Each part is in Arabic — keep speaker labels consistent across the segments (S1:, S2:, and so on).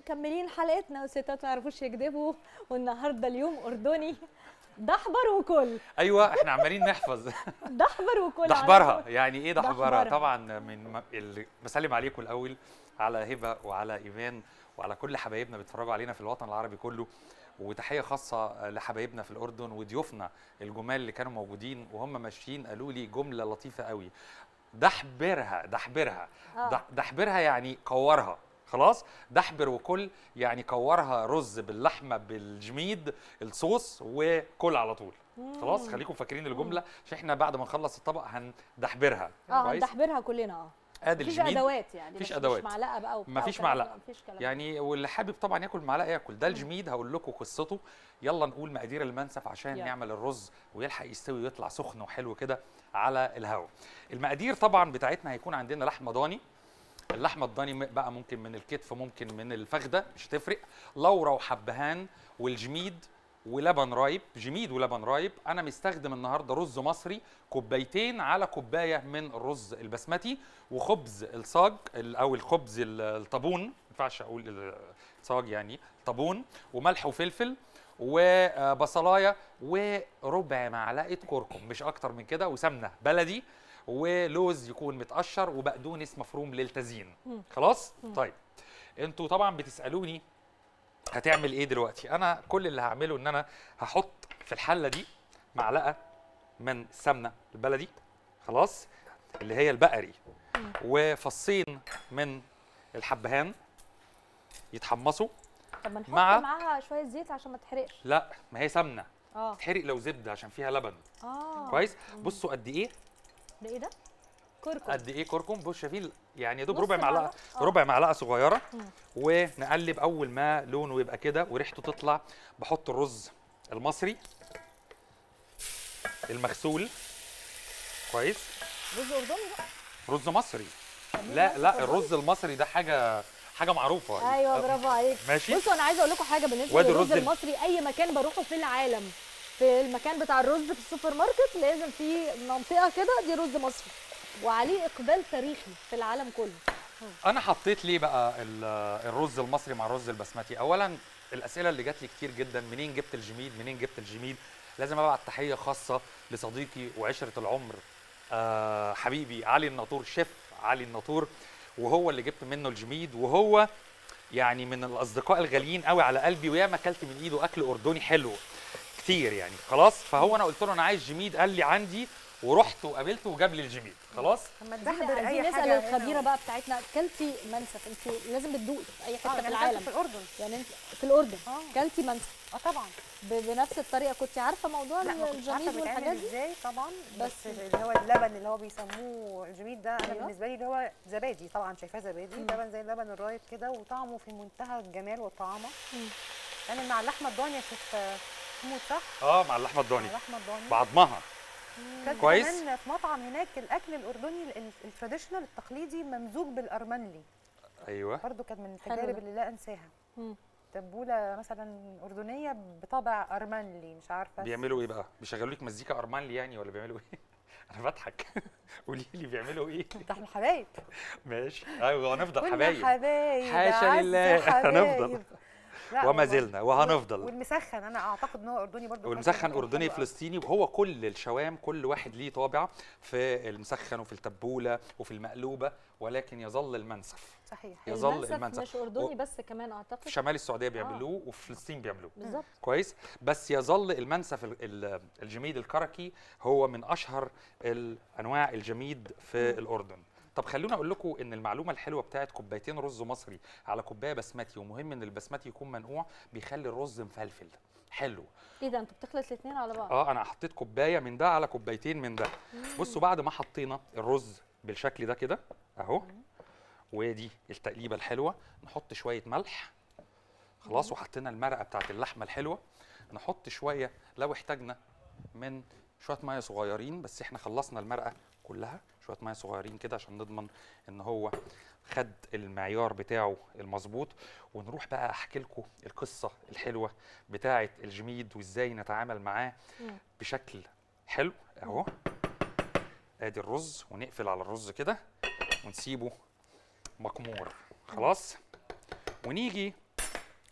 S1: ومكملين حلقتنا وستات ما يعرفوش يكذبوا، والنهارده اليوم اردني دحبر وكل.
S2: ايوه احنا عمالين نحفظ.
S1: دحبر وكل.
S2: دحبرها يعني ايه دحبرها؟
S1: دحبرها.
S2: طبعا بسلم عليكم الاول، على هبه وعلى ايمان وعلى كل حبايبنا بيتفرجوا علينا في الوطن العربي كله، وتحيه خاصه لحبايبنا في الاردن وضيوفنا الجمال اللي كانوا موجودين وهم ماشيين قالوا لي جمله لطيفه قوي. دحبرها دحبرها. دحبرها يعني كورها. خلاص، دحبر وكل يعني كورها رز باللحمه بالجميد الصوص وكل على طول. خلاص خليكم فاكرين الجمله عشان احنا بعد ما نخلص الطبق هندحبرها.
S1: هندحبرها كلنا.
S2: ادي
S1: مفيش
S2: الجميد.
S1: ادوات يعني،
S2: مفيش ادوات،
S1: مش معلقه بقى وبتاع،
S2: مفيش معلقه
S1: كلام
S2: يعني، واللي حابب طبعا ياكل معلقه ياكل. ده الجميد هقول لكم قصته. يلا نقول مقادير المنسف عشان نعمل الرز ويلحق يستوي ويطلع سخن وحلو كده على الهواء. المقادير طبعا بتاعتنا هيكون عندنا لحمه ضاني. اللحمه الضاني بقى ممكن من الكتف ممكن من الفخده مش هتفرق، لورا وحبهان والجميد ولبن رايب. جميد ولبن رايب. انا مستخدم النهارده رز مصري كوبايتين على كوبايه من الرز البسمتي، وخبز الصاج او الخبز الطابون، ما ينفعش اقول الصاج يعني طابون، وملح وفلفل وبصلايه وربع معلقه كركم مش اكتر من كده، وسمنه بلدي ولوز يكون متقشر وبقدونس مفروم للتزيين. خلاص؟ طيب انتوا طبعا بتسالوني هتعمل ايه دلوقتي؟ انا كل اللي هعمله ان انا هحط في الحله دي معلقه من السمنه البلدي، خلاص، اللي هي البقري، وفصين من الحبهان يتحمصوا.
S1: طب ما نحط معاها شويه زيت عشان ما تحرقش؟
S2: لا، ما هي سمنه. تحرق لو زبده عشان فيها لبن. كويس. بصوا قد ايه
S1: ده؟ ايه ده؟ كركم.
S2: قد ايه كركم؟ بص شايفين يعني يا دوب ربع معلقه. ربع معلقه صغيره. ونقلب اول ما لونه يبقى كده وريحته تطلع. بحط الرز المصري المغسول. كويس.
S1: رز اردني بقى؟
S2: رز مصري. لا الرز المصري ده حاجه معروفه.
S1: ايوه برافو عليك.
S2: ماشي.
S1: بصوا انا عايزه اقول لكم حاجه بالنسبه للرز المصري. اي مكان بروحه في العالم، في المكان بتاع الرز في السوبر ماركت لازم في منطقه كده دي رز مصري، وعليه اقبال تاريخي في العالم كله.
S2: انا حطيت ليه بقى الرز المصري مع الرز البسمتي؟ اولا الاسئله اللي جات لي كتير جدا، منين جبت الجميد؟ منين جبت الجميد؟ لازم ابعت تحيه خاصه لصديقي وعشره العمر حبيبي علي الناطور، شيف علي الناطور، وهو اللي جبت منه الجميد، وهو يعني من الاصدقاء الغاليين قوي على قلبي، وياما اكلت من ايده اكل اردني حلو كتير يعني. خلاص، فهو انا قلت له انا عايز جميد، قال لي عندي، ورحت وقابلته وجاب لي الجميد. خلاص.
S1: لما تحضر اي حاجه نسال الخبيره بقى بتاعتنا، اكلتي منسف؟ انت لازم بتدوقي في اي حته في العالم.
S3: في الاردن
S1: يعني انت في الاردن اكلتي منسف؟
S3: طبعا.
S1: بنفس الطريقه كنت عارفه موضوع الجميد والحاجات دي
S3: ازاي؟ طبعا. بس اللي هو اللبن اللي هو بيسموه الجميد ده، انا بالنسبه لي اللي هو زبادي، طبعا شايفاه زبادي. لبن زي اللبن الرايب كده، وطعمه في منتهى الجمال والطعامه. انا مع اللحمه الضاني يا شيخ محمود، صح؟
S2: مع اللحمه الضاني.
S3: اللحمه الضاني
S2: بعضمها.
S3: كويس. كمان في مطعم هناك الاكل الاردني التراديشنال التقليدي ممزوج بالارمنلي.
S2: ايوه
S3: برضو كانت من التجارب اللي لا انساها. تبوله مثلا اردنيه بطابع ارمنلي، مش عارفه
S2: بيعملوا ايه بقى؟ بيشغلوا لك مزيكا ارمنلي يعني ولا بيعملوا ايه؟ انا بضحك. قولي لي بيعملوا ايه؟
S3: احنا حبايب.
S2: ماشي. ايوه هنفضل حبايب.
S3: كنا حبايب
S2: حاشا لله. هنفضل وما زلنا وهنفضل.
S3: والمسخن انا اعتقد ان هو اردني برضه.
S2: والمسخن اردني فلسطيني، وهو كل الشوام كل واحد ليه طابع في المسخن وفي التبوله وفي المقلوبه، ولكن يظل المنسف.
S1: صحيح.
S2: يظل المنسف
S1: مش اردني بس، كمان اعتقد
S2: في شمال السعوديه بيعملوه وفي فلسطين بيعملوه.
S1: بالظبط.
S2: كويس. بس يظل المنسف الجميد الكركي هو من اشهر انواع الجميد في الاردن. طب خلونا اقول لكم ان المعلومه الحلوه بتاعت كوبايتين رز مصري على كوبايه بسمتي، ومهم ان البسمتي يكون منقوع، بيخلي الرز مفلفل حلو.
S1: ايه ده؟ انت بتخلط الاثنين على بعض؟
S2: انا حطيت كوبايه من ده على كوبايتين من ده. بصوا بعد ما حطينا الرز بالشكل ده كده اهو، ودي التقليبه الحلوه، نحط شويه ملح. خلاص. وحطينا المرقه بتاعت اللحمه الحلوه، نحط شويه لو احتاجنا من شويه ميه صغيرين، بس احنا خلصنا المرقه كلها. شويه ميه صغيرين كده عشان نضمن ان هو خد المعيار بتاعه المظبوط. ونروح بقى احكي لكم القصه الحلوه بتاعه الجميد وازاي نتعامل معاه بشكل حلو. اهو ادي الرز، ونقفل على الرز كده ونسيبه مكمور. خلاص. ونيجي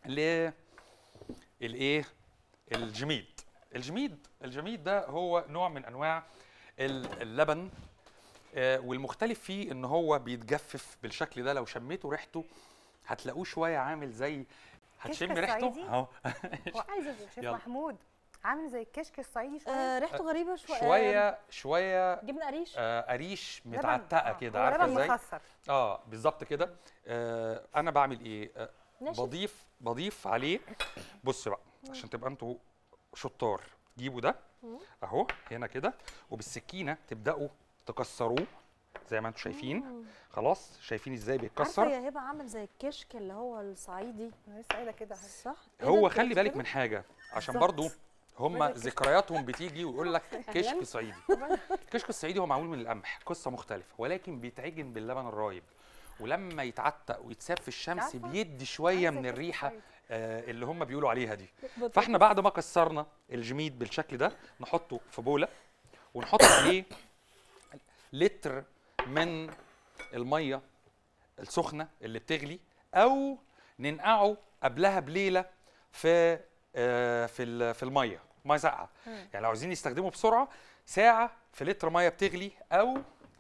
S2: الايه الجميد. الجميد ده هو نوع من انواع اللبن، والمختلف فيه ان هو بيتجفف بالشكل ده. لو شميتوا ريحته هتلاقوه شويه عامل زي، هتشم ريحته اهو.
S3: عايزه شيف محمود عامل زي الكشك الصعيدي شويه.
S1: ريحته غريبه
S2: شويه
S1: جبنه قريش،
S2: قريش متعتقه كده، عارفه ازاي؟ بالظبط كده. انا بعمل ايه؟ بضيف عليه. بص بقى عشان تبقى انتوا شطار، جيبوا ده اهو هنا كده، وبالسكينه تبداوا تكسروه زي ما انتم شايفين. خلاص شايفين ازاي بيتكسر؟
S1: عارفه يا هبه عامل زي الكشك اللي هو الصعيدي.
S3: انا لسه قايله كده
S1: صح.
S2: هو خلي بالك من حاجه عشان برضو هم ذكرياتهم بتيجي ويقول لك كشك صعيدي. الكشك الصعيدي هو معمول من القمح، قصه مختلفه، ولكن بيتعجن باللبن الرايب، ولما يتعتق ويتساب في الشمس بيدي شويه من الريحه اللي هم بيقولوا عليها دي. فاحنا بعد ما كسرنا الجميد بالشكل ده نحطه في بوله، ونحط عليه لتر من الميه السخنه اللي بتغلي، او ننقعه قبلها بليله في الميه ساقعه. يعني لو عايزين يستخدموا بسرعه، ساعه في لتر ميه بتغلي، او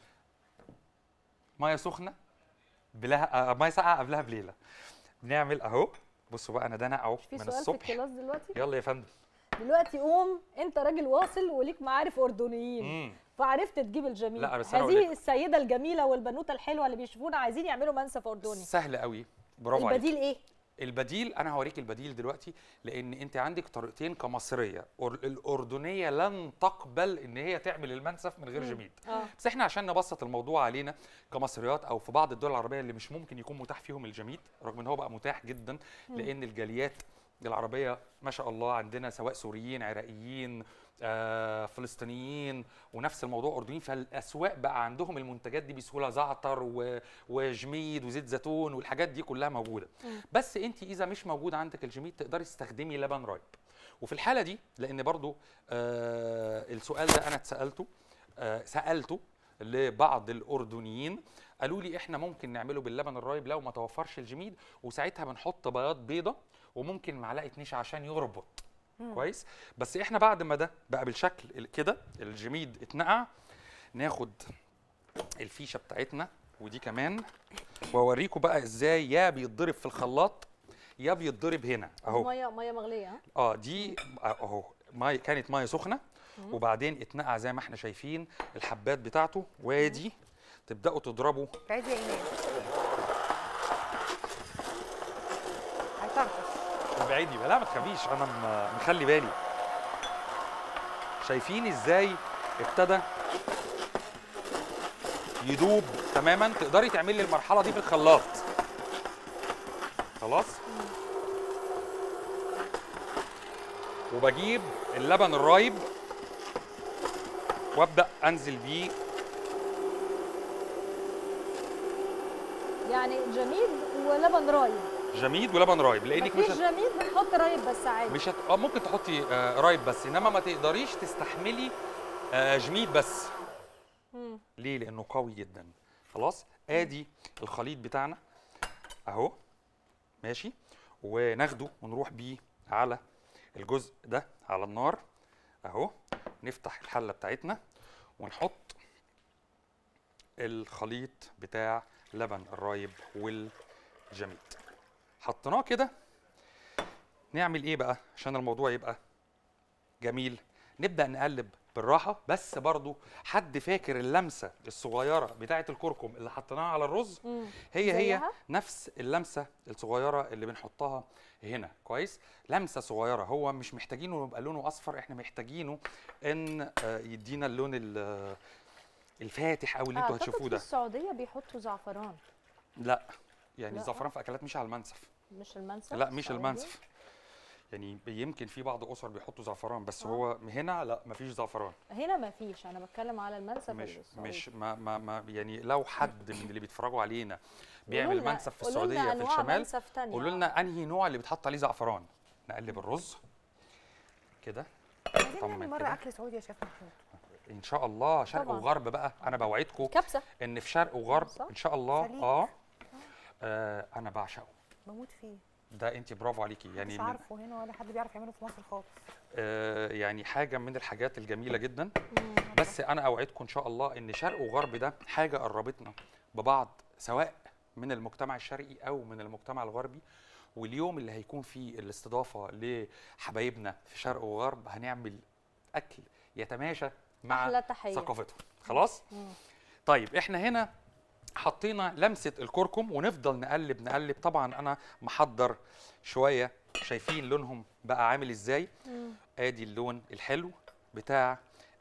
S2: ميه سخنه ميه ساقعه قبلها بليله. بنعمل اهو. بصوا بقى انا ده نقعه من الصبح.
S1: في دلوقتي
S2: يلا يا فندم.
S1: دلوقتي قوم، انت راجل واصل وليك معارف اردنيين، فعرفت تجيب الجميل.
S2: لا بس
S1: هذه السيده الجميله والبنوته الحلوه اللي بيشوفونا عايزين يعملوا منسف اردني.
S2: سهل قوي، برافو عليك.
S1: البديل ايه؟
S2: البديل انا هوريك البديل دلوقتي، لان انت عندك طريقتين كمصريه. الاردنيه لن تقبل ان هي تعمل المنسف من غير جميد. بس احنا عشان نبسط الموضوع علينا كمصريات، او في بعض الدول العربيه اللي مش ممكن يكون متاح فيهم الجميد، رغم ان هو بقى متاح جدا، لان الجاليات العربيه ما شاء الله عندنا سواء سوريين، عراقيين، فلسطينيين، ونفس الموضوع اردنيين، فالاسواق بقى عندهم المنتجات دي بسهوله، زعتر وجميد وزيت زيتون والحاجات دي كلها موجوده. بس انت اذا مش موجود عندك الجميد تقدري تستخدمي لبن رايب. وفي الحاله دي، لان برضو السؤال ده انا سالته لبعض الاردنيين، قالوا لي احنا ممكن نعمله باللبن الرايب لو ما توفرش الجميد، وساعتها بنحط بياض بيضه وممكن معلقه نشا عشان يربط كويس. بس احنا بعد ما ده بقى بالشكل كده، الجميد اتنقع، ناخد الفيشه بتاعتنا ودي كمان، واوريكم بقى ازاي يا بيتضرب في الخلاط يا بيتضرب هنا اهو.
S1: ميه مغليه.
S2: دي اهو كانت ميه سخنه، وبعدين اتنقع زي ما احنا شايفين الحبات بتاعته، وادي تبداوا تضربوا.
S3: عادي يا ايمان هيطرطش.
S2: ابعدي بقى، لا ما تخافيش، انا مخلي بالي. شايفين ازاي ابتدى يدوب تماما؟ تقدري تعملي المرحله دي في الخلاط. خلاص. وبجيب اللبن الرايب وابدا انزل بيه.
S1: يعني جميد ولبن رايب.
S2: جميد ولبن رايب، لانك
S1: مفيش جميد بنحط رايب بس عادي.
S2: مش ممكن تحطي رايب بس، انما ما تقدريش تستحملي جميد بس. ليه؟ لانه قوي جدا. خلاص. ادي الخليط بتاعنا اهو ماشي، وناخده ونروح بيه على الجزء ده على النار اهو. نفتح الحله بتاعتنا ونحط الخليط بتاع لبن الرايب والجميد. حطيناه كده، نعمل ايه بقى عشان الموضوع يبقى جميل؟ نبدا نقلب بالراحه، بس برضو حد فاكر اللمسه الصغيره بتاعه الكركم اللي حطيناها على الرز؟ هي نفس اللمسه الصغيره اللي بنحطها هنا كويس. لمسه صغيره، هو مش محتاجينه يبقى لونه اصفر، احنا محتاجينه ان يدينا اللون الفاتح او اللي انتوا هتشوفوه ده.
S1: في السعوديه بيحطوا زعفران.
S2: لا يعني الزعفران في اكلات مش على المنسف.
S1: مش المنسف؟
S2: لا مش المنسف. يعني يمكن في بعض اسر بيحطوا زعفران، بس هو هنا لا مفيش زعفران.
S1: هنا مفيش، انا بتكلم على المنسف.
S2: مش ما يعني لو حد من اللي بيتفرجوا علينا بيعمل منسف في السعوديه في الشمال، قولوا لنا انهي نوع اللي بيتحط عليه زعفران. نقلب الرز كده.
S3: عايزين مره اكل سعودي يا شيف محمود
S2: ان شاء الله. شرق طبعا. وغرب بقى، انا بوعدكم
S1: كبسه
S2: ان في شرق وغرب ان شاء الله. انا بعشقه،
S3: بموت فيه.
S2: ده انت برافو عليكي يعني
S3: مش عارفه هنا ولا حد بيعرف يعمله في مصر خالص.
S2: يعني حاجه من الحاجات الجميله جدا. بس انا اوعدكم ان شاء الله ان شرق وغرب ده حاجه قربتنا ببعض، سواء من المجتمع الشرقي او من المجتمع الغربي. واليوم اللي هيكون فيه الاستضافه لحبايبنا في شرق وغرب هنعمل اكل يتماشى مع ثقافتهم. خلاص. طيب احنا هنا حطينا لمسه الكركم ونفضل نقلب نقلب. طبعا انا محضر شويه، شايفين لونهم بقى عامل ازاي؟ ادي اللون الحلو بتاع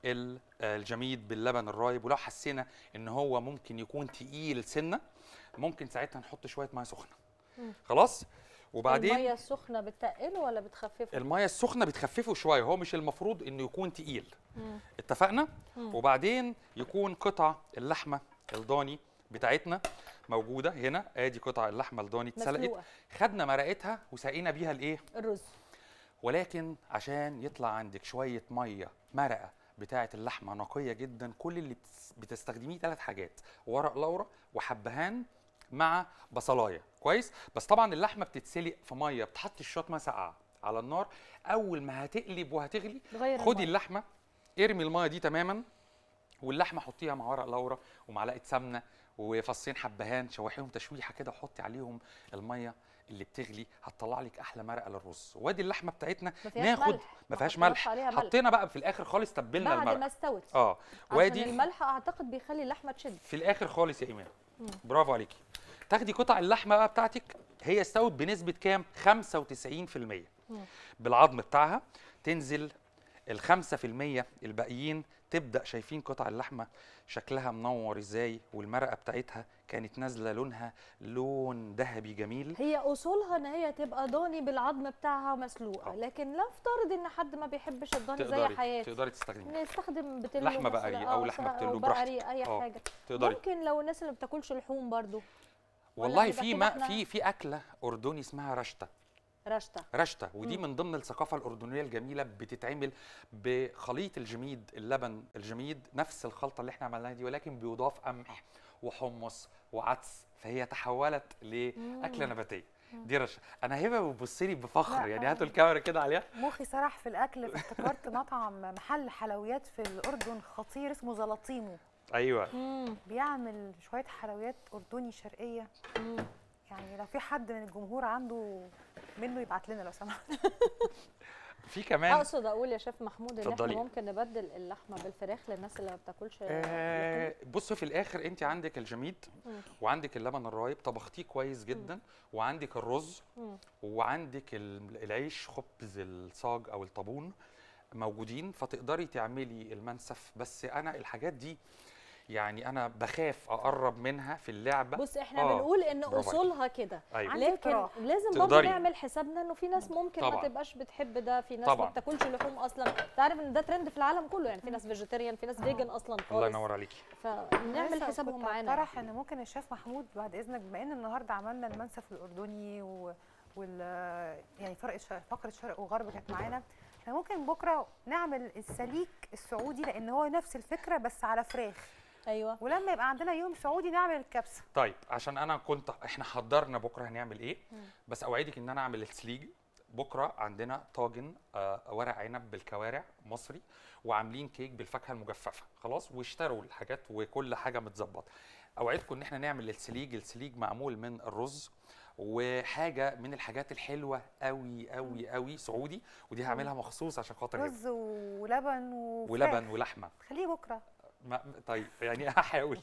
S2: الجميد باللبن الرايب. ولو حسينا ان هو ممكن يكون تقيل سنه، ممكن ساعتها نحط شويه ميه سخنه. خلاص. وبعدين
S1: الميه السخنه بتقله ولا بتخففه؟
S2: الميه السخنه بتخففه شويه، هو مش المفروض انه يكون تقيل. اتفقنا؟ وبعدين يكون قطع اللحمه الضاني بتاعتنا موجوده هنا. ادي قطع اللحمه الضاني اتسلقت، خدنا مرقتها وسقينا بيها الايه؟
S1: الرز.
S2: ولكن عشان يطلع عندك شويه ميه مرقه بتاعه اللحمه نقيه جدا، كل اللي بتستخدميه 3 حاجات: ورق لورا وحبهان مع بصلايه. كويس. بس طبعا اللحمه بتتسلق في ميه، بتحط الشوط ميه ساقعه على النار. اول ما هتقلب وهتغلي خدي اللحمه ارمي الميه دي تماما، واللحمه حطيها مع ورق لورا ومعلقه سمنه وفصين حبهان، شوحيهم تشويحه كده وحطي عليهم الميه اللي بتغلي، هتطلع لك احلى مرقه للرز. وادي اللحمه بتاعتنا ناخد ما فيهاش ملح، حطينا بقى في الاخر خالص تبلنا المرقه
S1: بعد ما استوت.
S2: وادي
S1: عشان الملح اعتقد بيخلي اللحمه تشد
S2: في الاخر خالص يا ايمان. برافو عليكي. تاخدي قطع اللحمه بقى بتاعتك، هي استوت بنسبه كام؟ 95%. بالعظم بتاعها تنزل ال5% الباقيين. تبدا شايفين قطع اللحمه شكلها منور ازاي، والمرقه بتاعتها كانت نازله لونها لون ذهبي جميل.
S1: هي اصولها ان هي تبقى ضاني بالعظم بتاعها مسلوقه، لكن لا افترض ان حد ما بيحبش الضاني زي حياتي،
S2: تقدري تستخدمي
S1: نستخدم بتلو
S2: لحمه بقري او لحمه بتلو براحتك،
S1: اي حاجه
S2: تقدري.
S1: ممكن لو الناس اللي ما بتاكلش لحوم برضو.
S2: والله في اكله اردني اسمها رشته، ودي من ضمن الثقافه الاردنيه الجميله. بتتعمل بخليط الجميد، اللبن الجميد، نفس الخلطه اللي احنا عملناها دي، ولكن بيضاف قمح وحمص وعدس، فهي تحولت لاكله نباتيه. دي رشته. انا هبه بتبص لي بفخر يعني، هاتوا الكاميرا كده عليها.
S3: مخي سرح في الاكل، افتكرت مطعم محل حلويات في الاردن خطير اسمه زلاطيمو.
S2: ايوه.
S3: بيعمل شويه حلويات اردني شرقيه. يعني لو في حد من الجمهور عنده منه يبعت لنا لو سمحت.
S2: في كمان
S1: اقصد اقول يا شيف محمود ان احنا ممكن نبدل اللحمه بالفراخ للناس اللي ما بتاكلش.
S2: بصي في الاخر انت عندك الجميد وعندك اللبن الرايب طبختيه كويس جدا، وعندك الرز وعندك العيش خبز الصاج او الطابون موجودين، فتقدري تعملي المنسف. بس انا الحاجات دي يعني انا بخاف اقرب منها في اللعبه.
S1: بص احنا بنقول ان اصولها كده.
S2: أيوة.
S1: لكن لازم برضه نعمل حسابنا انه في ناس ممكن ما تبقاش بتحب ده، في ناس ما بتاكلش لحوم اصلا. انت عارف ان ده ترند في العالم كله، يعني في ناس فيجيتيريان، في ناس فيجن اصلا خالص.
S2: الله ينور عليكي.
S1: فنعمل حسابهم معانا.
S3: طرح ان ممكن الشيف محمود بعد اذنك، بما ان النهارده عملنا المنسف الاردني يعني فقره شرق وغرب كانت معانا، احنا ممكن بكره نعمل السليك السعودي، لان هو نفس الفكره بس على فراخ.
S1: ايوه.
S3: ولما يبقى عندنا يوم سعودي نعمل الكبسه.
S2: طيب عشان انا احنا حضرنا بكره هنعمل ايه، بس اوعدك ان انا اعمل السليج. بكره عندنا طاجن ورق عنب بالكوارع مصري، وعاملين كيك بالفاكهه المجففه. خلاص، واشتروا الحاجات وكل حاجه متظبط. اوعدكم ان احنا نعمل السليج معمول من الرز، وحاجه من الحاجات الحلوه قوي قوي قوي سعودي، ودي هعملها مخصوص عشان خاطر
S3: رز ولبن
S2: ولحمه.
S3: خليه بكره.
S2: طيب يعني هحاول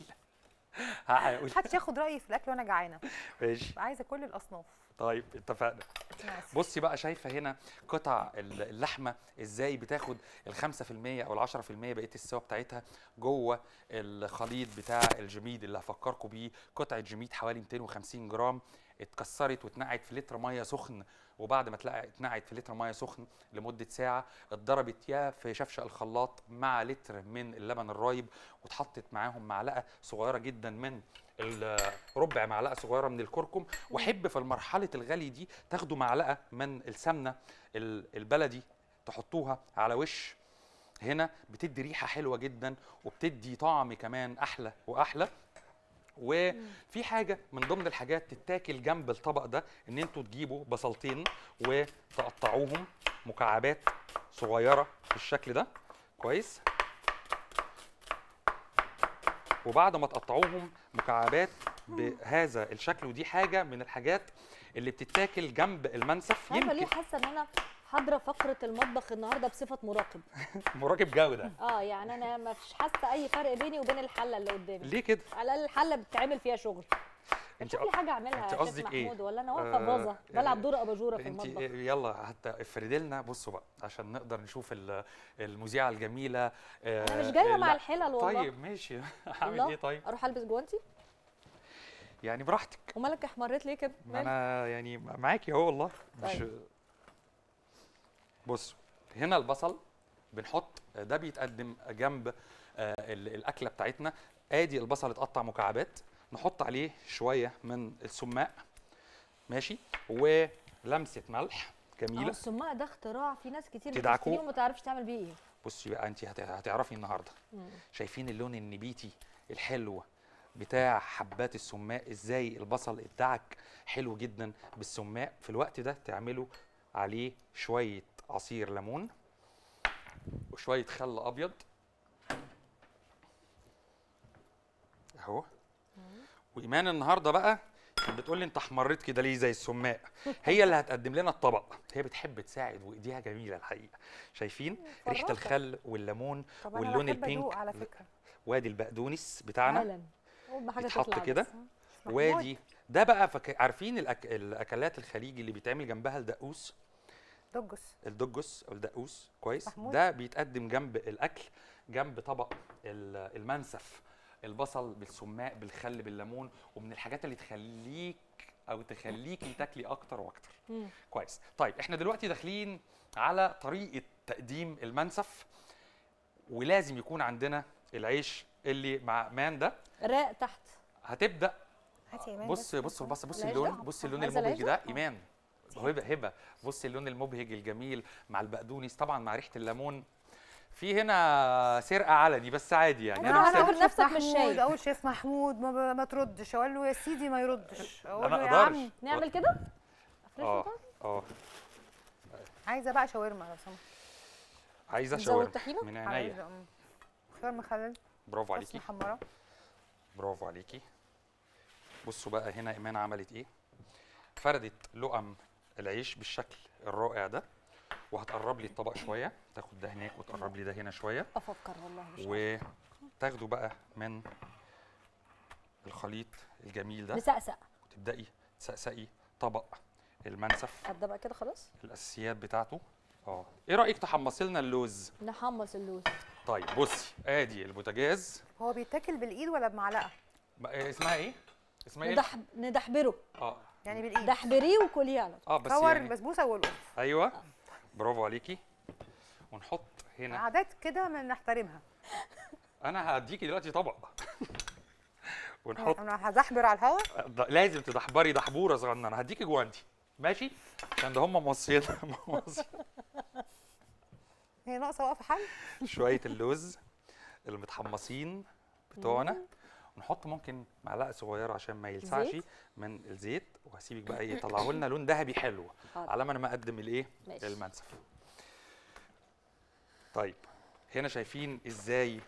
S3: محدش ياخد رايي في الاكل وانا جعانه.
S2: ماشي.
S3: عايزه كل الاصناف.
S2: طيب اتفقنا. بصي بقى، شايفه هنا قطع اللحمه ازاي بتاخد ال5% او ال10% بقيه السوا بتاعتها جوه الخليط بتاع الجميد اللي هفكركم بيه. قطعه جميد حوالي 250 جرام اتكسرت واتنقعت في لتر ميه سخن، وبعد ما اتنقعت في لتر ميه سخن لمده ساعه اتضربت يا في شفشق الخلاط مع لتر من اللبن الرايب، واتحطت معاهم معلقه صغيره جدا من ربع معلقه صغيره من الكركم. وحب في مرحله الغلي دي تاخدوا معلقه من السمنه البلدي تحطوها على وش هنا، بتدي ريحه حلوه جدا وبتدي طعم كمان احلى واحلى. وفي حاجه من ضمن الحاجات تتاكل جنب الطبق ده، ان انتوا تجيبوا بصلتين وتقطعوهم مكعبات صغيره بالشكل ده كويس. وبعد ما تقطعوهم مكعبات بهذا الشكل، ودي حاجه من الحاجات اللي بتتاكل جنب المنسف.
S1: عارفه ليه حاسه ان انا حاضره فقره المطبخ النهارده بصفه مراقب؟
S2: مراقب جوده.
S1: يعني انا ما فيش حاسه اي فرق بيني وبين الحله اللي قدامي.
S2: ليه كده؟
S1: على الاقل الحله بتتعمل فيها شغل. انت في حاجه اعملها
S2: انت
S1: يا
S2: قصدك
S1: شيخ
S2: ايه؟
S1: محمود، ولا انا واقفه فازه بلعب دور اباجوره في
S2: انت
S1: المطبخ؟
S2: يلا حتى افردي لنا، بصوا بقى عشان نقدر نشوف المذيعه الجميله.
S1: انا مش جايه مع الحلل والله.
S2: طيب ماشي. هعمل ايه طيب؟
S1: اروح البس جوانتي؟
S2: يعني براحتك.
S1: ومالك احمريت ليه كده؟
S2: انا يعني معاكي اهو والله. مش بصوا هنا البصل بنحط ده بيتقدم جنب الاكله بتاعتنا. ادي البصل اتقطع مكعبات، نحط عليه شويه من السماق ماشي، ولمسه ملح جميله.
S1: السماق ده اختراع، في ناس كتير
S2: تدعكوه
S1: بتشتريه وما تعرفش تعمل بيه ايه.
S2: بصي بقى انت هتعرفي النهارده. شايفين اللون النبيتي الحلو بتاع حبات السماق ازاي؟ البصل اتدعك حلو جدا بالسماق. في الوقت ده تعملوا عليه شويه عصير ليمون وشويه خل ابيض اهو. وايمان النهارده بقى بتقول لي انت احمريت كده ليه زي السماق؟ هي اللي هتقدم لنا الطبق، هي بتحب تساعد وايديها جميله الحقيقه. شايفين ريحه الخل والليمون واللون البينك
S3: على فكره.
S2: وادي البقدونس بتاعنا
S1: حاجه
S2: يتحط كده. وادي ده بقى عارفين الاكلات الخليجي اللي بيتعمل جنبها الدقوس، الدجس او الدقوس كويس محمود. ده بيتقدم جنب الاكل، جنب طبق المنسف، البصل بالسماق بالخل بالليمون، ومن الحاجات اللي تخليكي تاكلي اكتر واكتر. كويس. طيب احنا دلوقتي داخلين على طريقه تقديم المنسف، ولازم يكون عندنا العيش اللي مع مان ده
S1: راق تحت.
S2: هتبدا بص اللون، بص اللون المبهج ده ايمان. هبه بص اللون المبهج الجميل مع البقدونس طبعا مع ريحه الليمون. في هنا سرقه علني بس عادي يعني.
S1: انا هعتبر نفسك مش شايف.
S3: اقول شيف محمود ما تردش، اقول له يا سيدي ما يردش، اقول
S2: له
S3: يا عمي
S1: نعمل كده.
S3: عايزه بقى شاورما لو سمحت.
S2: عايزه شاورما من عينيا.
S3: خيار مخلل.
S2: برافو عليكي.
S3: محمره.
S2: برافو عليكي. بصوا بقى هنا ايمان عملت ايه؟ فردت لقم العيش بالشكل الرائع ده، وهتقرب لي الطبق شويه، تاخد ده هناك وتقرب لي ده هنا شويه.
S1: افكر والله مش
S2: وتاخدوا بقى من الخليط الجميل ده
S1: نسقسق،
S2: وتبداي تسقسقي طبق المنسف.
S1: قد بقى كده خلاص
S2: الاساسيات بتاعته. ايه رايك تحمصي لنا اللوز؟
S1: نحمص اللوز.
S2: طيب بصي ادي البوتاجاز.
S3: هو بيتاكل بالايد ولا بمعلقه؟
S2: اسمها ايه؟
S1: ندحبره.
S3: يعني بالايد.
S1: دحبريه وكليه على طول.
S2: بس
S3: كور
S2: يعني
S3: البسبوسه والقرص.
S2: ايوه برافو عليكي. ونحط هنا
S3: عادات كده ما نحترمها.
S2: انا هديكي دلوقتي طبق. ونحط
S3: انا هدحبر على الهواء.
S2: لازم تدحبري دحبوره صغننه. هديكي جوانتي ماشي عشان ده هم موصيين.
S3: هي ناقصه واقفه حل.
S2: شويه اللوز المتحمصين بتوعنا، ونحط ممكن معلقه صغيره عشان ما يلسعش من الزيت، وهسيبك بقى يطلعوا لنا لون ذهبي حلو على ما انا مقدم الايه المنسف. طيب هنا شايفين ازاي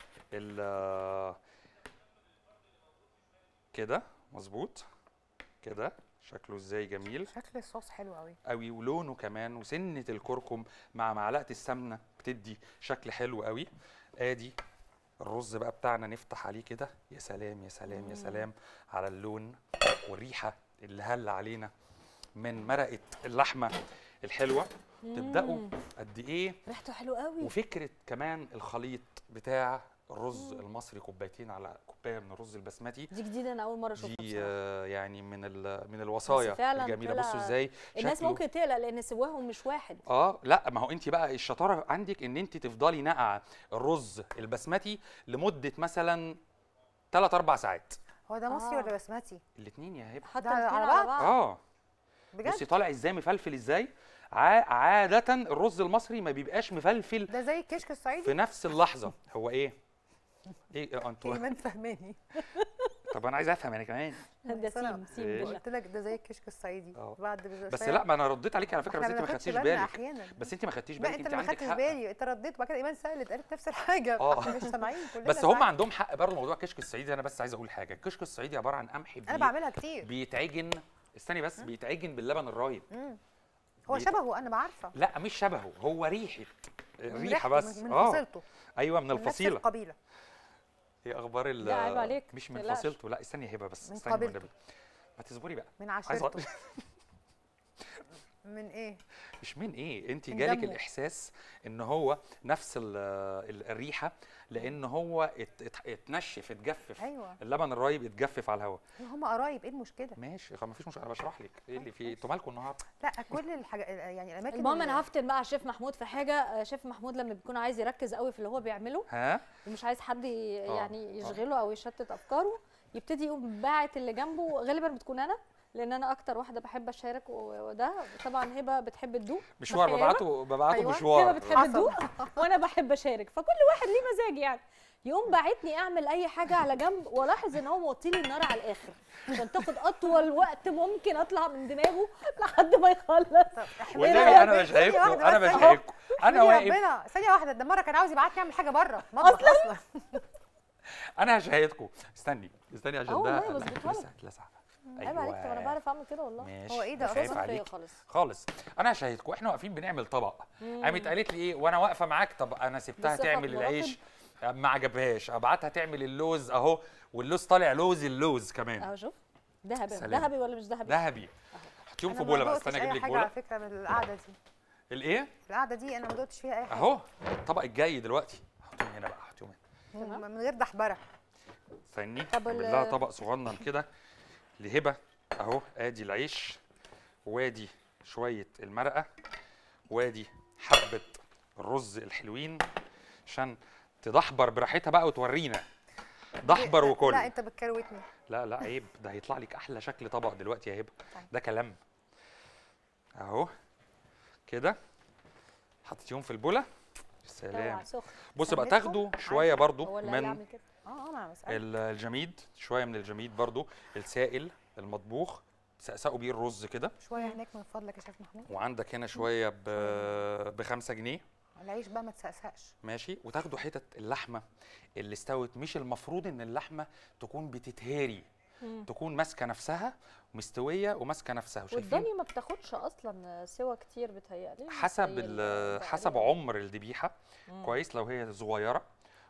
S2: كده مظبوط كده شكله ازاي جميل.
S3: شكل الصوص حلو قوي
S2: قوي، ولونه كمان، وسنه الكركم مع معلقه السمنه بتدي شكل حلو قوي. ادي الرز بقى بتاعنا، نفتح عليه كده. يا سلام يا سلام يا سلام على اللون والريحه اللي هل علينا من مرقه اللحمه الحلوه. تبداوا قد ايه
S1: ريحته حلوه قوي.
S2: وفكره كمان الخليط بتاع الرز المصري، كوبايتين على كوبايه من الرز البسمتي.
S1: دي جديده، انا اول مره اشوفها
S2: دي يعني من الوصايا الجميله. بصوا ازاي
S1: الناس ممكن تقلق لان سواهم مش واحد.
S2: لا ما هو انت بقى الشطاره عندك ان انت تفضلي نقعه الرز البسمتي لمده مثلا 3-4 ساعات.
S3: هو ده مصري ولا بسمتي؟
S2: الاثنين يا هبه.
S1: حتى على بعض.
S3: بجد؟
S2: بصي طالع ازاي مفلفل ازاي. عاده الرز المصري ما بيبقاش مفلفل،
S3: ده زي الكشك الصعيدي
S2: في نفس اللحظه. هو ايه انتوا
S3: ايمان فهماني.
S2: طب طب انا عايز افهم انا كمان.
S1: ده سيم
S2: إيه؟
S1: بالله.
S3: قلت لك ده زي الكشك الصعيدي بعد
S2: بس لا، ما انا رديت عليك على فكره، بس انت ما خدتيش بالك.
S3: احيانا
S2: بس انت ما خدتيش
S3: لا
S2: بالك،
S3: انت
S2: انت
S3: اللي ما
S2: عندك
S3: خدتش
S2: حق.
S3: بالي، انت رديت وبعد كده ايمان سالت قالت نفس الحاجه. احنا مش سامعين كلنا.
S2: بس هم عندهم حق برضه موضوع الكشك الصعيدي. انا بس عايز اقول حاجه، الكشك الصعيدي عباره عن قمح
S3: انا بعملها كتير.
S2: بيتعجن. استني بس، بيتعجن باللبن الرايب.
S3: هو شبهه، انا بعرفه.
S2: لا مش شبهه، هو ريحه بس.
S3: من فصيلته.
S2: ايوه من الفصيله.
S3: نفس القبيله.
S2: ايه اخبار
S1: لا عيب عليك،
S2: مش من فصيلته. لا استني يا هبه بس،
S3: من
S2: استني والنبي ما تصبري بقى.
S3: من عشيرته. من ايه؟
S2: مش من ايه، انت جالك الاحساس ان هو نفس الريحه، لان هو اتنشف اتجفف.
S3: ايوه
S2: اللبن الرايب اتجفف على الهواء.
S3: هم قرايب، ايه المشكله؟
S2: ماشي ما فيش مشكله، انا بشرح لك ايه اللي فيه. انتوا مالكم النهارده؟
S3: لا كل الحاجه يعني الاماكن.
S1: المهم انا هفتن بقى على شيف محمود في حاجه. شيف محمود لما بيكون عايز يركز قوي في اللي هو بيعمله ومش عايز حد يعني يشغله او يشتت افكاره، يبتدي يقوم باعت اللي جنبه. غالبا بتكون انا، لان انا اكتر واحده بحب اشارك. وده طبعا هبه بتحب تدوق
S2: مشوار، ببعته
S1: أيوة.
S2: مشوار.
S1: هبه بتحب تدوق وانا بحب اشارك، فكل واحد ليه مزاج يعني. يقوم باعتني اعمل اي حاجه على جنب، والاحظ ان هو موطي لي النار على الاخر عشان تاخد اطول وقت ممكن اطلع من دماغه لحد ما يخلص.
S2: والنبي انا مش هيكم، انا مش هيكم، انا واقف.
S3: ثانيه واحده، ده مره كان عاوز يبعت لي اعمل حاجه بره المطبخ اصلا.
S2: انا هشهدكم. استني عشان ده
S1: والله بظبطها لك.
S2: اتلسع.
S1: عيب عليك، طب انا بعرف اعمل كده والله.
S2: ماشي.
S3: هو ايه ده؟
S2: خايف عليك خالص. انا هشهدكم، احنا واقفين بنعمل طبق، قامت قالت لي ايه وانا واقفه معاك، طب انا سبتها تعمل العيش ما عجبهاش، ابعتها تعمل اللوز اهو، واللوز طالع اللوز كمان
S1: اهو. شوف ذهبي ولا مش ذهبي؟
S2: ذهبي. حطيهم في بوله بقى. استنى اجيب لك بوله.
S3: على فكره من القعده دي.
S2: الايه؟
S3: القعده دي انا ما دقتش فيها اي حاجه
S2: اهو. الطبق الجاي دلوقتي حطيهم هنا بقى، حطيهم
S3: هنا من غير دحبره.
S2: استني اعمل لها طبق صغنن كده لهبه اهو. ادي العيش، وادي شويه المرقه، وادي حبه الرز الحلوين عشان تدحبر براحتها بقى وتورينا. دحبر وكل.
S3: لا انت بتكروتني.
S2: لا عيب، ده هيطلع لك احلى شكل طبق دلوقتي يا هبه. ده كلام اهو كده. حطيتيهم في البوله. سلام. بص بقى، تاخدوا شويه برضو من الجميد، شويه من الجميد برضو السائل المطبوخ، تسقسقوا بيه الرز كده
S3: شويه هناك من فضلك يا شيخ محمود.
S2: وعندك هنا شويه ب5 جنيه.
S3: العيش بقى ما تسقسقش.
S2: ماشي. وتاخدوا حتت اللحمه اللي استوت. مش المفروض ان اللحمه تكون بتتهري، تكون ماسكه نفسها مستويه وماسكه نفسها.
S1: والضاني ما بتاخدش اصلا سوا كتير بتهيألي،
S2: حسب عمر الذبيحه. كويس لو هي صغيره،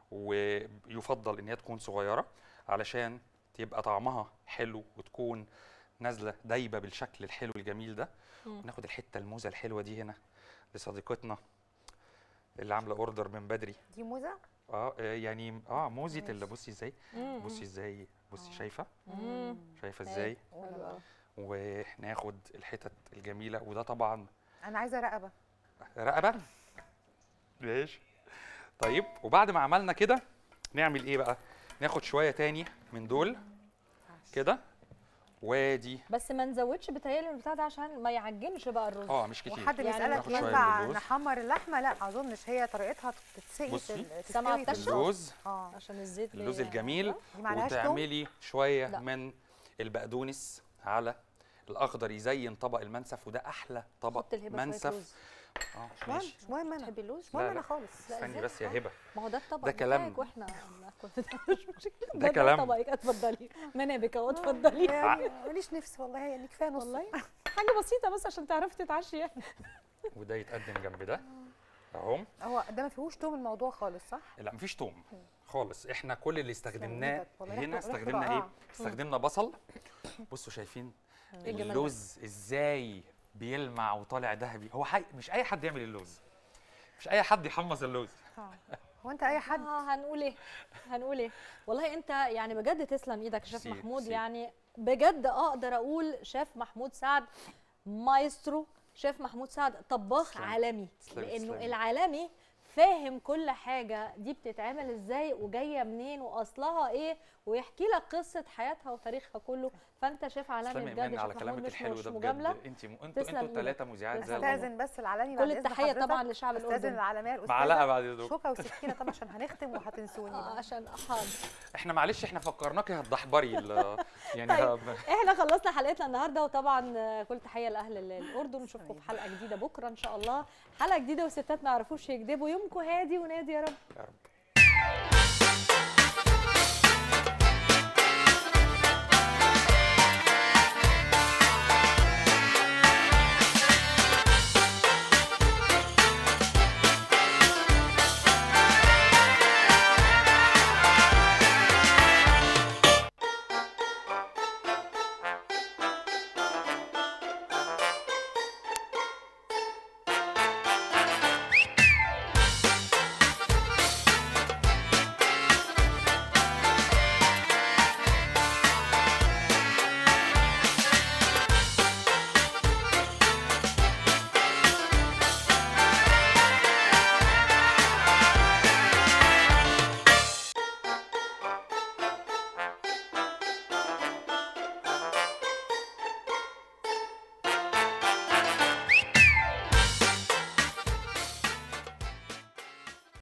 S2: ويفضل ان هي تكون صغيره علشان تبقى طعمها حلو وتكون نازله دايبه بالشكل الحلو الجميل ده. وناخد الحته الموزه الحلوه دي هنا لصديقتنا اللي عامله اوردر من بدري.
S3: دي موزه؟
S2: يعني موزه اللي بصي ازاي، بصي شايفه ازاي. وناخد الحتت الجميله. وده طبعا
S3: انا عايزه
S2: رقبه. ماشي. طيب وبعد ما عملنا كده نعمل ايه بقى؟ ناخد شويه تاني من دول كده، وادي
S1: بس ما نزودش بتهيألي البتاع ده عشان ما يعجنش بقى الرز.
S2: مش كتير.
S3: وحد بيسالك ينفع نحمر اللحمه؟ لا ما اظنش، هي طريقتها تتسقي
S1: في
S2: اللوز
S1: عشان الزيت
S2: اللوز الجميل. وتعملي شويه من البقدونس على الاخضر يزين طبق المنسف، وده احلى طبق منسف.
S3: مش مهم انا.
S1: تحبي اللوز؟
S3: مش مهم انا خالص.
S2: استني بس يا هبه،
S1: ما هو ده الطبق
S2: ده كلام.
S1: واحنا
S2: ده كلام.
S1: طبقك. اتفضلي منابك اهو، اتفضلي.
S3: يعني ماليش نفس والله، يعني كفايه نص.
S1: والله حاجه بسيطه بس عشان تعرفي تتعشي يعني.
S2: وده يتقدم جنب ده اهو.
S3: هو ده ما فيهوش توم الموضوع خالص صح؟
S2: لا مفيش توم خالص. احنا كل اللي استخدمناه هنا استخدمنا ايه؟ استخدمنا بصل. بصوا شايفين اللوز ازاي بيلمع وطالع ذهبي. هو مش اي حد يعمل اللوز، مش اي حد يحمص اللوز.
S3: هو انت اي حد؟
S1: هنقول ايه والله. انت يعني بجد تسلم ايدك يا شيف محمود. يعني بجد اقدر اقول شيف محمود سعد مايسترو. شيف محمود سعد طباخ عالمي، لانه العالمي فاهم كل حاجه دي بتتعمل ازاي وجايه منين واصلها ايه ويحكي لك قصه حياتها وتاريخها كله. فانت شيف عالمي بجد،
S2: على كلامك الحلو ده بجد. انتوا الثلاثه مذيعات زي
S3: استاذن بس العالمي
S1: كل التحيه طبعا لشعب الاردن.
S3: استاذن العالميه الاستاذه
S2: معلقه بعد دول
S3: شوكه وسكينه طبعا عشان هنختم وهتنسوني
S1: عشان حاضر.
S2: احنا معلش احنا فكرناكي هتضحبري يعني
S1: طيب احنا خلصنا حلقتنا النهارده، وطبعا كل تحيه لاهل الاردن. نشوفكم في حلقه جديده بكره ان شاء الله، حلقه جديده وستات ما يعرفوش يكذبوا. يومكم هادي ونادي يا رب.
S2: يا رب.